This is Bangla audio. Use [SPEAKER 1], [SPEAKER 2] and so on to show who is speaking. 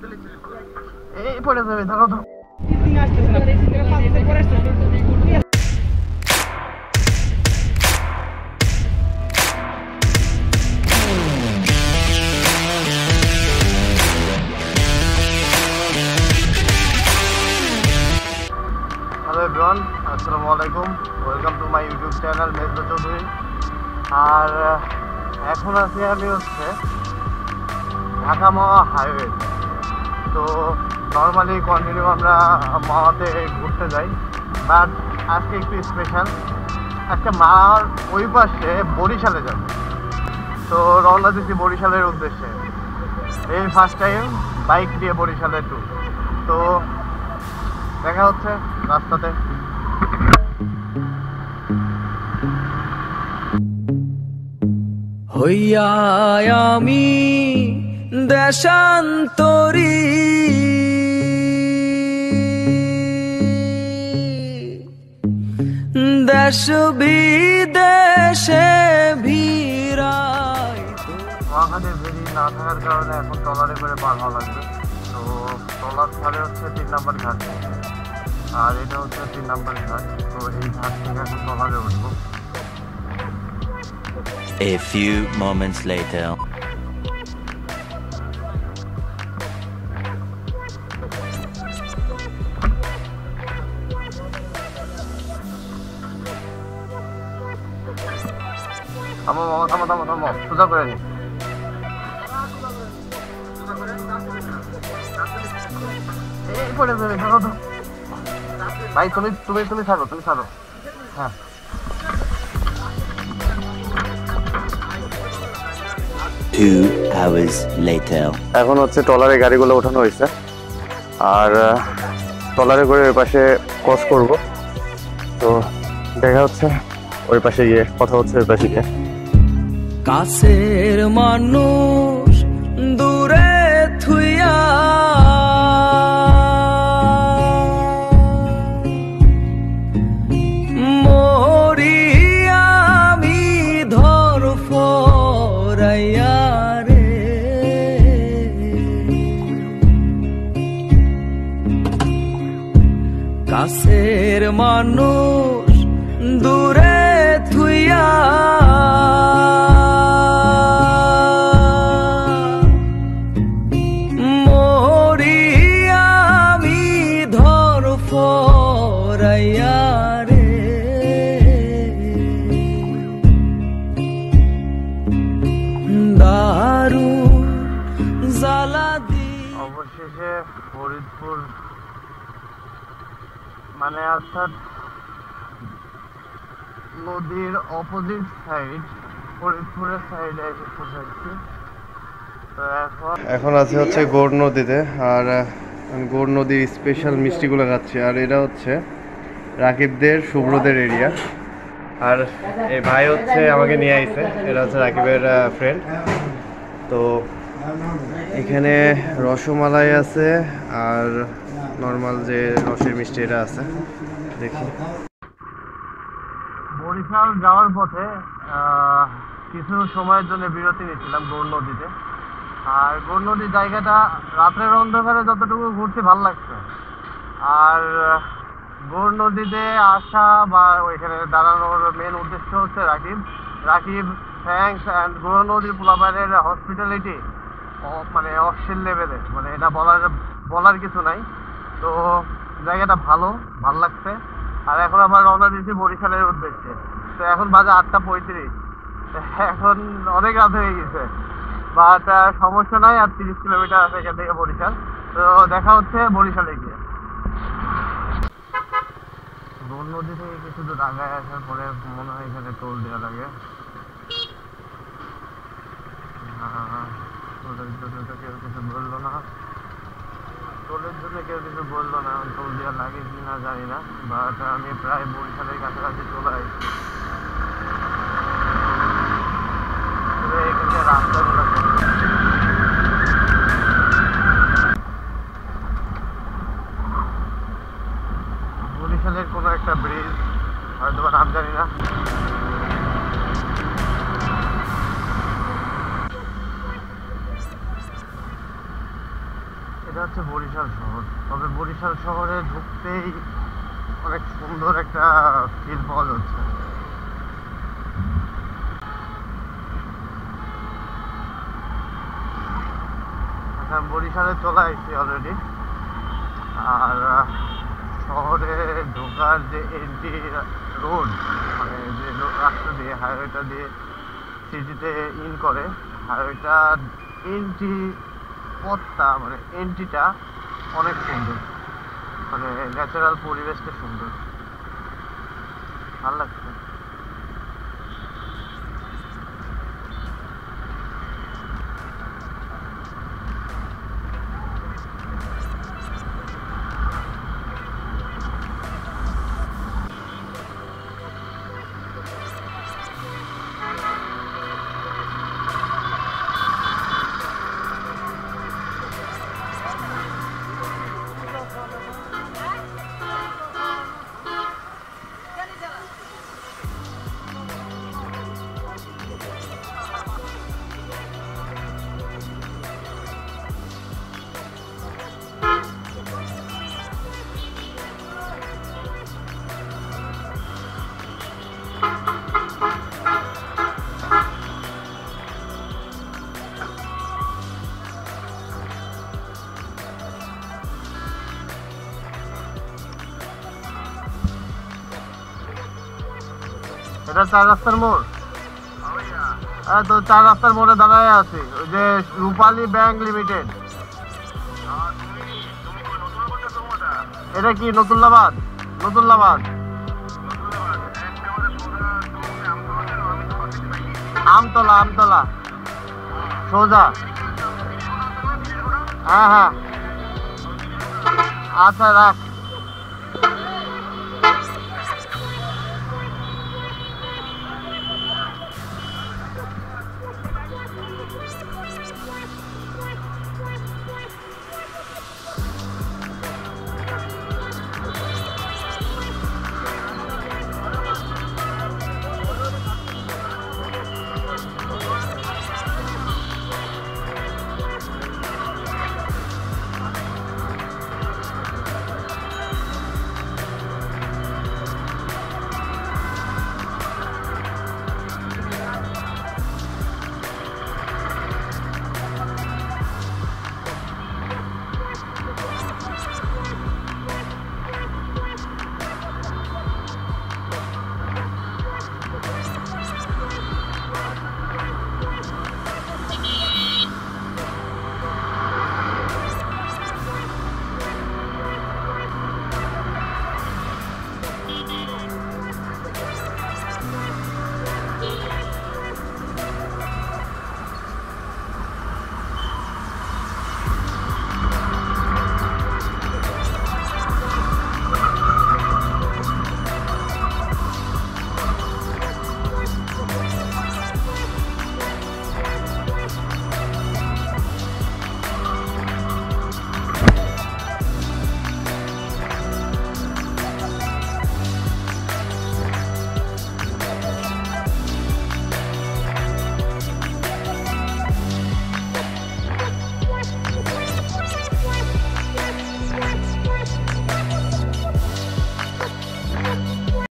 [SPEAKER 1] এই পড়ে যাবে, ধরো তো। হ্যালো এভরিওয়ান, আসসালামু আলাইকুম। Welcome to my YouTube channel Mezba Chowdhury. আর এখন আছি আমি হচ্ছে ঢাকা মাওয়া হাইওয়ে। তো নর্মালি কন্টিনিউ আমরা মাওয়াতে ঘুরতে যাই, বাট আজকে একটু স্পেশাল। আজকে মাওয়ার ওই পাশে বরিশালে যাব। তো রওনা দিচ্ছি বরিশালের উদ্দেশ্যে। এই ফার্স্ট টাইম বাইক দিয়ে বরিশালের ট্যুর। তো দেখা হচ্ছে রাস্তাতে।
[SPEAKER 2] হইয়া আমি দেশান্তরী, দেশ বিদেশে ভিড়াই।
[SPEAKER 1] ওখানে ভেরি না থাকার কারণে এখন ট্রলারে করে পার হওয়া লাগবে। তো ট্রলার ছাড়ে হচ্ছে 3 নম্বর ঘাট, আর এটা হচ্ছে 3 নম্বর ঘাট। তো এই ঘাট থেকে এখন ট্রলারে উঠবো।
[SPEAKER 3] A few moments later.
[SPEAKER 1] থামো মামা, থামো থামো থামো, সোজা করে নি। এই পড়ে যাবে, ধরো তো। ভাই তুমি তুমি তুমি ছাড়ো, তুমি ছাড়ো। হ্যাঁ,
[SPEAKER 3] 2 hours later.
[SPEAKER 1] এখন হচ্ছে ট্রলারে গাড়িগুলো ওঠানো হয়েছে, আর ট্রলারে করে ওই পাশে ক্রস করব। তো দেখা হচ্ছে ওই পাশে গিয়ে, কথা হচ্ছে ওই পাশে গিয়ে।
[SPEAKER 2] কাছের মানুষ দূরে থুইয়া, মরি আমি ধর ফরাইয়া রে। কাছের মানুষ দূরে থুইয়া, মরি আমি ধর ফরাইয়া রে। দারু জ্বালা দি।
[SPEAKER 1] অবশেষে ফরিদপুর মানে অর্থাৎ নদীর অপোজিট সাইড, ফরিদপুরের সাইডে এসে পৌঁছাচ্ছি। তো এখন আছে হচ্ছে গৌড় নদীতে, আর গৌড় নদীর স্পেশাল মিষ্টিগুলো খাচ্ছি। আর এটা হচ্ছে রাকিবদের, শুভ্রদের এরিয়া। আর এই ভাই হচ্ছে আমাকে নিয়ে আইছে, এটা হচ্ছে রাকিবের ফ্রেন্ড। তো এখানে রসমালাই আছে, আর নর্মাল যে রসের মিষ্টি এটা আছে। দেখি, বরিশাল যাওয়ার পথে কিছু সময়ের জন্য বিরতি নিয়েছিলাম গৌড় নদীতে। আর গৌড় নদীর জায়গাটা রাতের অন্ধকারে যতটুকু ঘুরতে ভালো লাগছে। আর গৌড় নদীতে আসা বা ওইখানে দাঁড়ানোর মেন উদ্দেশ্য হচ্ছে রাকিব থ্যাঙ্কস অ্যান্ড গৌড় নদীর পোলাপাইনের হসপিটালিটি মানে অশ্লীল লেভেলে, মানে এটা বলার কিছু নাই। তো জায়গাটা ভালো লাগছে। আর এখন আবার রওনা দিয়েছি বরিশালের উদ্দেশ্যে। তো এখন বাজে 8:35। এখন অনেক রাত হয়ে গেছে, বাট সমস্যা নাই। আর 30 কিলোমিটার আছে এখান থেকে বরিশাল। তো দেখা হচ্ছে বরিশালে গিয়ে। গৌড় নদী থেকে কিছু দূর আগায় আসার পরে মনে হয় এখানে টোল দেওয়া লাগে। টোলের জন্য তো কেউ কিছু বললো না, টোল দেওয়া লাগে কি না জানি না, বাট আমি প্রায় বরিশালের কাছাকাছি চলে আসছি। এখানে রাস্তাগুলো বরিশালের কোনো একটা ব্রিজ, হয়তো নাম জানি না। এটা হচ্ছে বরিশাল শহর। তবে বরিশাল শহরে ঢুকতেই অনেক সুন্দর একটা ফিল পাওয়া যাচ্ছে। এখন বরিশালে চলে আসছি অলরেডি। আর শহরে ঢোকার যে এন্ট্রি রোড, মানে যে রাস্তা দিয়ে হাইওয়েটা দিয়ে সিটিতে ইন করে, হাইওয়েটা এন্ট্রি পথটা মানে এন্ট্রিটা অনেক সুন্দর, মানে ন্যাচারাল পরিবেশটা সুন্দর, ভালো লাগছে। এটা 4 রাস্তার মোড়। তো 4 রাস্তার মোড়ে দাঁড়ায় আছি, ওই যে রূপালী ব্যাংক লিমিটেড। এটা কি নতুল্লাবাদ? নতুল্লাবাদ আমতলা, আমতলা সোজা। হ্যাঁ হ্যাঁ, আচ্ছা রাখ।